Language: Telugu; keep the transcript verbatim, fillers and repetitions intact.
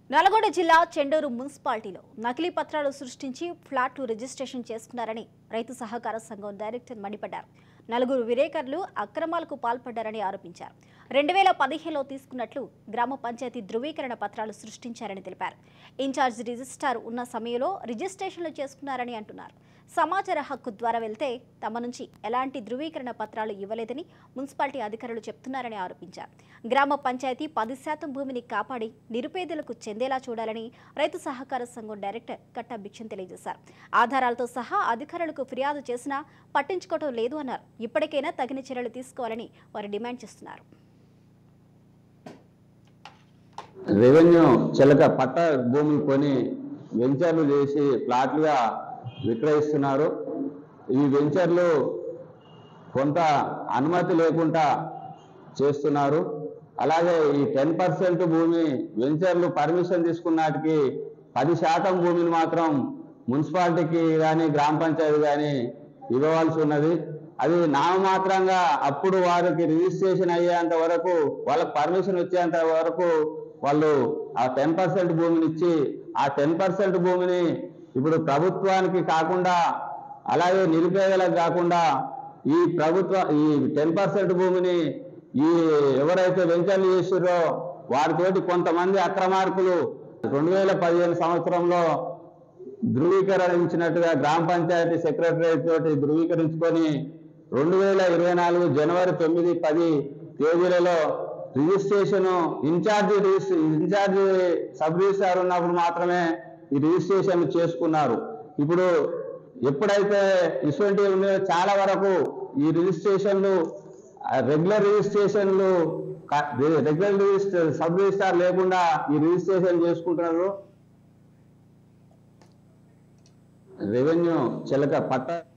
నల్గొండ జిల్లా చెండూరు మున్సిపాలిటీలో నకిలీ పత్రాలు సృష్టించి ఫ్లాట్ రిజిస్ట్రేషన్ చేసుకున్నారని రైతు సహకార సంఘం డైరెక్టర్ మండిపడ్డారు. నలుగురు విలేకరులు అక్రమాలకు పాల్పడ్డారని ఆరోపించారు. రెండు వేల పదిహేనులో తీసుకున్నట్లు గ్రామ పంచాయతీ ధృవీకరణ పత్రాలు సృష్టించారని తెలిపారు. ఇన్ఛార్జ్ రిజిస్ట్రార్ ఉన్న సమయంలో రిజిస్ట్రేషన్లు చేసుకున్నారని అంటున్నారు. సమాచార హక్కు ద్వారా వెళ్తే తమ నుంచి ఎలాంటి ధృవీకరణ పత్రాలు ఇవ్వలేదని మున్సిపాలిటీ అధికారులు చెప్తున్నారని ఆరోపించారు. గ్రామ పంచాయతీ పది శాతం భూమిని కాపాడి నిరుపేదలకు చెందేలా చూడాలని రైతు సహకార సంఘం డైరెక్టర్ కట్టా భిక్షం తెలియజేశారు. ఆధారాలతో సహా అధికారులకు ఫిర్యాదు చేసినా పట్టించుకోవడం లేదు అన్నారు. ఇప్పటికైనా తగిన చర్యలు తీసుకోవాలని వారు డిమాండ్ చేస్తున్నారు. రెవెన్యూ చెలక పట్ట భూములు కొని వెంచర్లు చేసి ప్లాట్లుగా విక్రయిస్తున్నారు. ఈ వెంచర్లు కొంత అనుమతి లేకుండా చేస్తున్నారు. అలాగే ఈ టెన్ పర్సెంట్ భూమి వెంచర్లు పర్మిషన్ తీసుకున్నాటికి పది శాతం భూమిని మాత్రం మున్సిపాలిటీకి కానీ గ్రామ పంచాయతీ కానీ ఇవ్వవలసి ఉన్నది. అది నామమాత్రంగా అప్పుడు వారికి రిజిస్ట్రేషన్ అయ్యేంత వరకు వాళ్ళకి పర్మిషన్ వచ్చేంత వరకు వాళ్ళు ఆ టెన్ పర్సెంట్ భూమిని ఇచ్చి ఆ టెన్ పర్సెంట్ భూమిని ఇప్పుడు ప్రభుత్వానికి కాకుండా అలాగే నిరుపేదలకు కాకుండా ఈ ప్రభుత్వ ఈ టెన్ పర్సెంట్ భూమిని ఈ ఎవరైతే వెంచర్లు చేసిరో వారితోటి కొంతమంది అక్రమార్కులు రెండు వేల పదిహేను సంవత్సరంలో ధృవీకరించినట్టుగా గ్రామ పంచాయతీ సెక్రటరీ తోటి ధృవీకరించుకొని రెండు వేల ఇరవై నాలుగు జనవరి తొమ్మిది పది తేదీలలో registration incharge incharge sub registrar ఉన్నప్పుడు మాత్రమే ఈ రిజిస్ట్రేషన్ చేసుకున్నారు. ఇప్పుడు ఎప్పుడైతే ఇటువంటివి ఉన్నాయో చాలా వరకు ఈ రిజిస్ట్రేషన్లు రెగ్యులర్ రిజిస్ట్రేషన్లు రెగ్యులర్ రిజిస్టర్ సబ్ రిజిస్ట్రార్ లేకుండా ఈ రిజిస్ట్రేషన్ చేసుకుంటున్నారు. రెవెన్యూ చెలక పట్ట